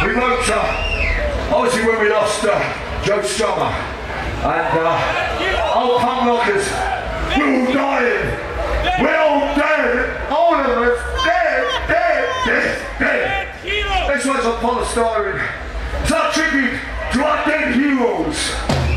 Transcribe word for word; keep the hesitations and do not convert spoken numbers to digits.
we wrote, uh, obviously when we lost uh, Joe Strummer, and uh, old punk rockers, we're all dying, we're all dead, all of us dead, dead, dead, dead. This one's on polystyrene. It's our tribute to our dead heroes.